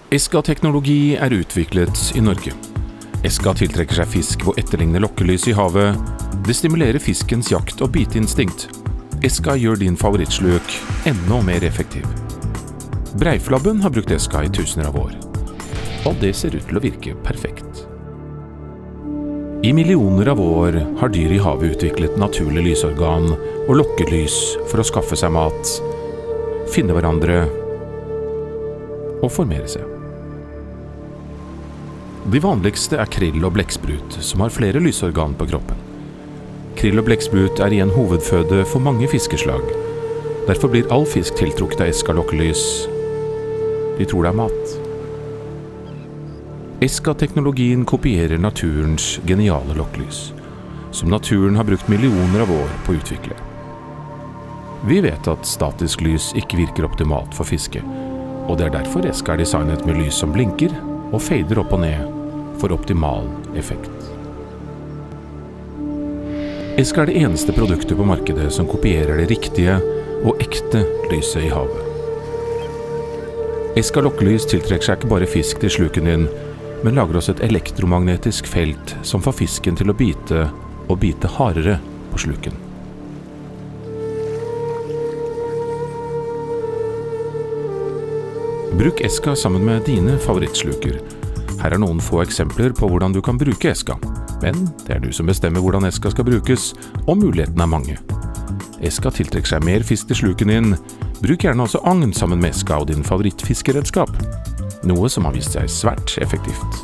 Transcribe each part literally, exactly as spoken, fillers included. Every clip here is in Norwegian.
Eska-teknologi er utviklet i Norge. Eska tiltrekker seg fisk ved å etterligne lokkelys i havet. Det stimulerer fiskens jakt- og biteinstinkt. Eska gjør din favorittsløk enda mer effektiv. Breiflabben har brukt Eska i tusener av år. Og det ser ut til å virke perfekt. I millioner av år har dyr i havet utviklet naturlig lysorgan og lokkelys for å skaffe seg mat, finne hverandre og formere seg. De vanligste er krill og blekksprut, som har flere lysorgan på kroppen. Krill og blekksprut er igjen hovedføde for mange fiskeslag. Derfor blir all fisk tiltrukket av Eska-lokkelys. De tror det er mat. Eska-teknologien kopierer naturens geniale lokkelys, som naturen har brukt millioner av år på å utvikle. Vi vet at statisk lys ikke virker optimalt for fiske, og det er derfor Eska er designet med lys som blinker og fader opp og ned for optimal effekt. Eska er det eneste produktet på markedet som kopierer det riktige og ekte lyset i havet. Eska lokkelys tiltrekker seg ikke bare fisk til sluken din, men lager også et elektromagnetisk felt som får fisken til å bite og bite hardere på sluken. Bruk Eska sammen med dine favorittsluker. Her er noen få eksempler på hvordan du kan bruke Eska, men det er du som bestemmer hvordan Eska skal brukes, og mulighetene er mange. Eska tiltrekker seg mer fisk til sluken din. Bruk gjerne også agn sammen med Eska og din favorittfiskeredskap, noe som har vist seg svært effektivt.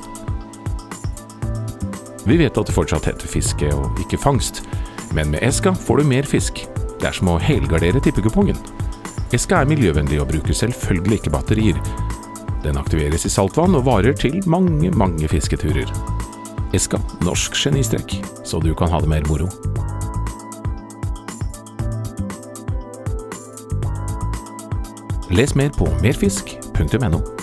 Vi vet at det fortsatt heter fiske og ikke fangst, men med Eska får du mer fisk. Det er som å helgardere tippekupongen. Eska er miljøvennlig og bruker selvfølgelig ikke batterier. Den aktiveres i saltvann og varer til mange, mange fisketurer. Eska, norsk genistrekk, så du kan ha det mer moro. Les mer på merfisk punktum no.